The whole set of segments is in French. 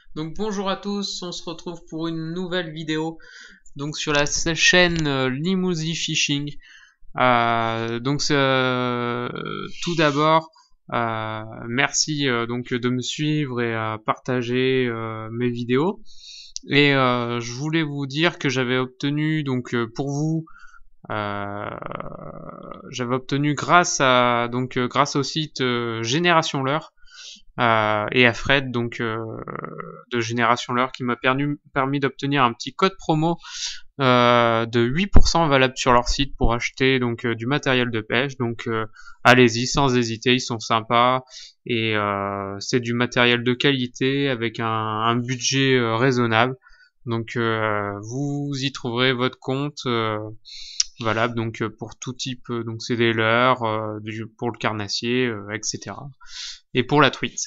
Donc bonjour à tous, on se retrouve pour une nouvelle vidéo donc sur la chaîne Limousin Fishing. Tout d'abord, merci donc de me suivre et à partager mes vidéos. Et je voulais vous dire que j'avais obtenu donc pour vous, euh, j'avais obtenu grâce au site Génération Leurre. Et à Fred de Génération Leurre qui m'a permis d'obtenir un petit code promo de 8% valable sur leur site pour acheter du matériel de pêche. Allez-y sans hésiter, ils sont sympas et c'est du matériel de qualité avec un budget raisonnable. Vous y trouverez votre compte valable pour tout type, donc c'est des leurres, pour le carnassier, etc. Et pour la truite.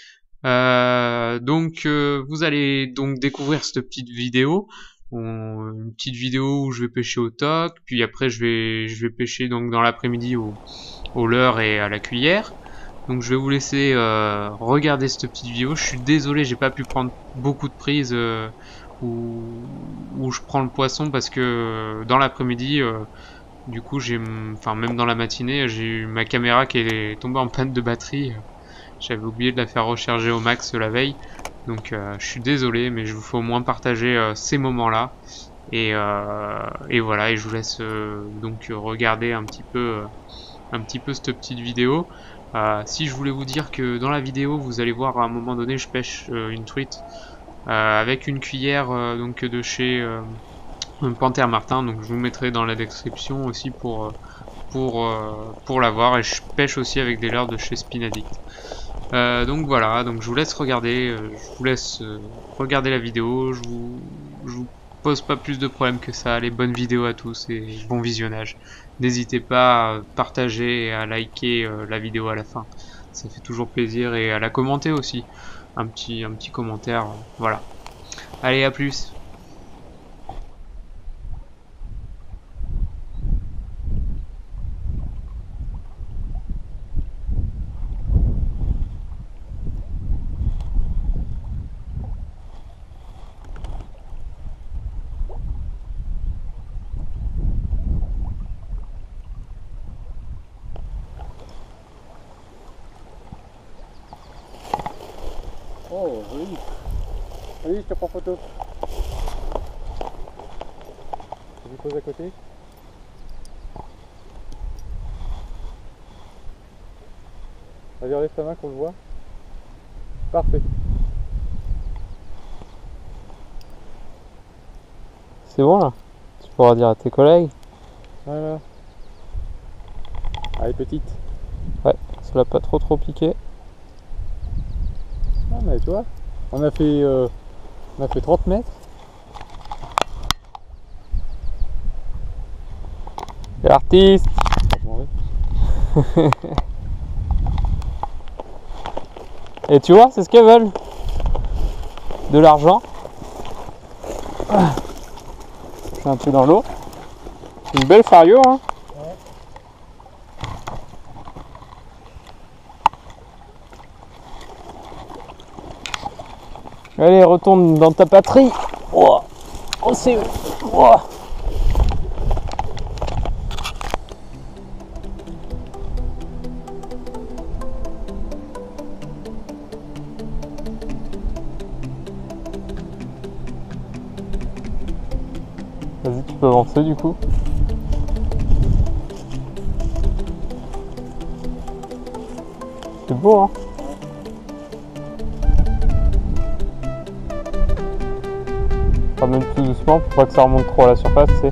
Vous allez donc découvrir cette petite vidéo, une petite vidéo où je vais pêcher au toc, puis après je vais pêcher donc dans l'après-midi au leurre et à la cuillère. Donc je vais vous laisser regarder cette petite vidéo. Je suis désolé, j'ai pas pu prendre beaucoup de prises où, où je prends le poisson parce que dans l'après-midi, du coup même dans la matinée, j'ai eu ma caméra qui est tombée en panne de batterie. J'avais oublié de la faire recharger au max la veille. Je suis désolé, mais je vous fais au moins partager ces moments-là. Et voilà, et je vous laisse regarder un petit peu cette petite vidéo. Si je voulais vous dire que dans la vidéo, vous allez voir à un moment donné, je pêche une truite avec une cuillère de chez Panthère Martin. Donc je vous mettrai dans la description aussi pour la voir. Et je pêche aussi avec des leurres de chez Spinaddict. Donc voilà, donc je vous laisse regarder, regarder la vidéo, je vous pose pas plus de problèmes que ça, les bonnes vidéos à tous et bon visionnage. N'hésitez pas à partager et à liker la vidéo à la fin, ça fait toujours plaisir, et à la commenter aussi, un petit commentaire, voilà. Allez, à plus. Oh, joli. Allez, je te prends photo. Je lui pose à côté. Vas-y, relève ta main qu'on le voit. Parfait. C'est bon là, tu pourras dire à tes collègues. Voilà. Elle est petite. Ouais, ça l'a pas trop piqué. Ah, mais tu vois, on a fait 30 mètres. C'est l'artiste. Et tu vois, c'est ce qu'elles veulent. De l'argent. Je suis un peu dans l'eau. Une belle fario, hein. Allez, retourne dans ta patrie. Oh, oh c'est... Oh. Vas-y, tu peux avancer du coup. C'est beau, hein. Ramène plus doucement pour pas que ça remonte trop à la surface, tu sais.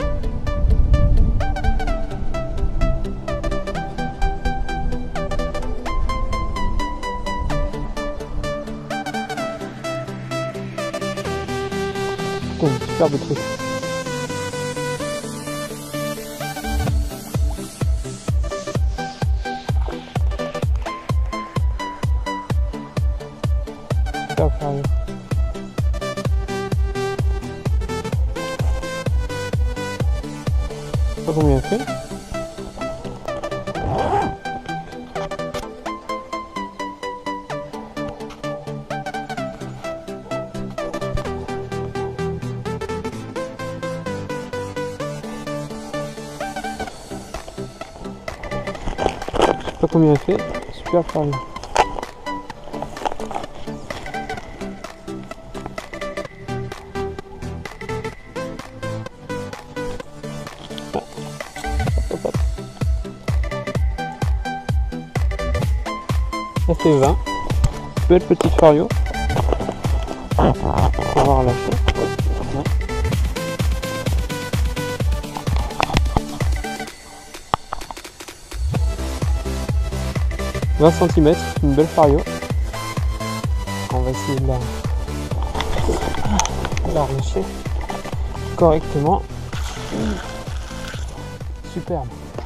Putain, une superbe truc. Superbe fario. Pas combien il fait. premier effet, super fario. Ça fait 20. Belle petite fario. On va relâcher. Ouais. 20 cm, une belle fario. On va essayer de la relâcher correctement. Superbe.